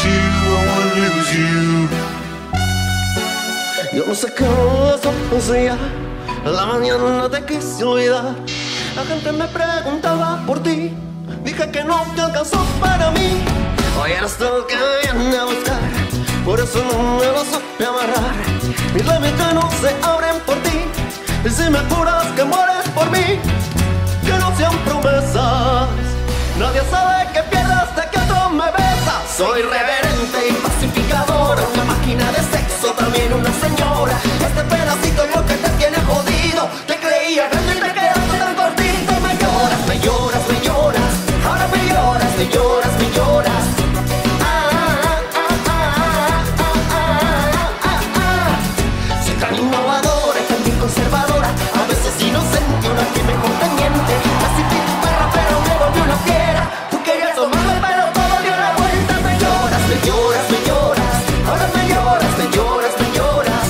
lose you, I wanna lose you. Yo no sé qué eso hacía, la mañana te quise olvidar. La gente me preguntaba por ti, dije que no te alcanzó para mí. Hoy eres tú el que viene a buscar, por eso no me lo supe amarrar. Mis labios ya no se abren por ti, y si me juras que mueres por mí, que no sean promesas. Nadie sabe que pierdas de que otro me besa. Soy reverente y pacificadora, una máquina de sexo, también una señora. Este pedacito es lo que te tiene jodido. Te creía grande y te quedaste tan cortito. Me lloras, me lloras, me lloras. Ahora me lloras, me lloras, me lloras. Soy tan innovadora y tan bien conservadora, a veces inocente, una que mejor te miente. Así fui tu perra pero me volvió una fiera. Tú querías tomarme pero todo dio la vuelta. Me lloras, me lloras, me lloras. Ahora me lloras, me lloras, me lloras.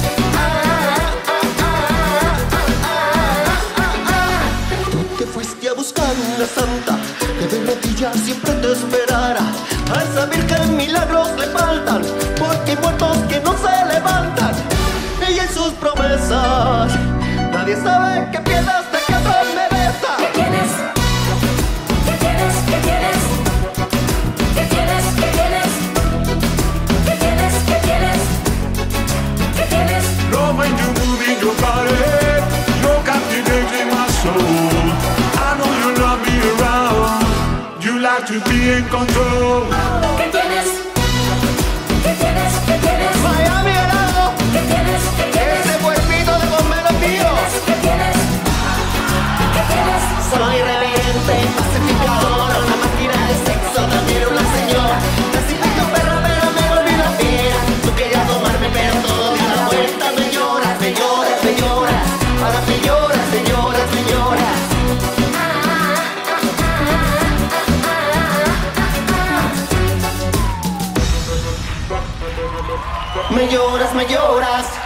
Tú te fuiste a buscar una santa que de rodillas siempre te esperara. A esa virgen milagros le faltan, porque hay muertos que no se levantan. Ella y sus promesas, nadie sabe que pierdas de que otro me besa. ¿Qué tienes? ¿Qué tienes? ¿Qué tienes? ¿Qué tienes? ¿Qué tienes? ¿Qué tienes? ¿Qué tienes? ¿Qué tienes? Love when you move in your body, you're captivating my soul. I know you'll not be around, you like to be in control. ¿Qué tienes? ¿Qué tienes? ¿Qué tienes? Miami helado, ¿Qué tienes? ¿Qué tienes? ese cuerpito de comer los tíos. ¿Qué tienes? ¿Qué tienes? Soy reverente, pacificadora, una máquina de sexo, también una señora. Nací de tu perra pero me volví una fiera. Tú querías tomarme pero todo dio la vuelta. Me lloras, me lloras, me lloras. Ahora me lloras, me lloras, me lloras. Me lloras, me lloras.